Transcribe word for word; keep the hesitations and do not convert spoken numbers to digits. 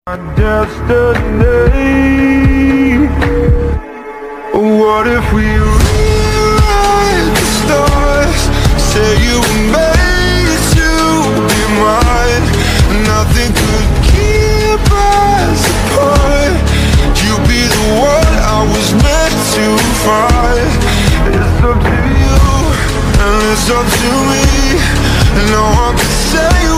My destiny. What if we rewrite the stars? Say you were made to be mine. Nothing could keep us apart. You be the one I was meant to find. It's up to you and it's up to me. No one can say